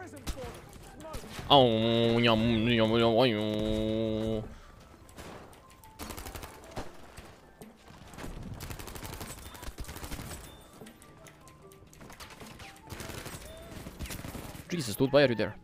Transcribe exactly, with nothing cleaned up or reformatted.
Oh, yum, yum, yum, yum. Jesus, dude, why are you there?